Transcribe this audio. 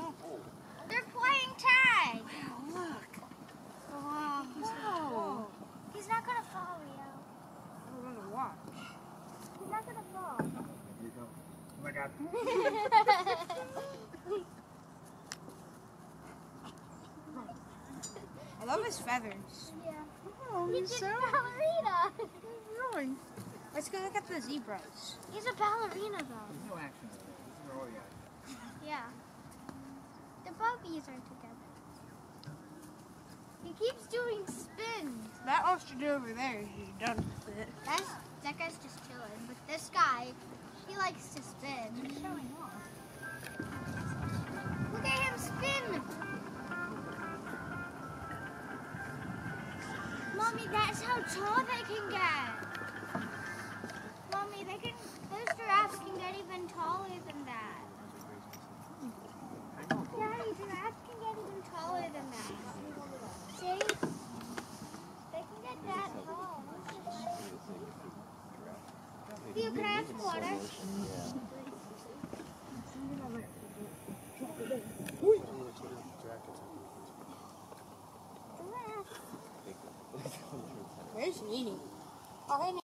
They're playing tag. Look. Whoa. He's not gonna fall, Leo. We're gonna watch. He's not gonna fall. Oh my God. I love his feathers. Yeah. Oh, He's a ballerina. Really? Let's go look at the zebras. He's a ballerina, though. There's no action there. Oh, yeah. Yeah. The puppies are together. He keeps doing spins. That ostrich over there is done with it. That guy's just chilling. But this guy, he likes to spin. He's showing off. Look at him spin. Mommy, that's how tall they can get. Mommy, those giraffes can get even taller than that. Daddy, giraffes can get even taller than that. See? They can get that tall. Theo, can I have some water? Where's Nene? Oh, hey, Nene.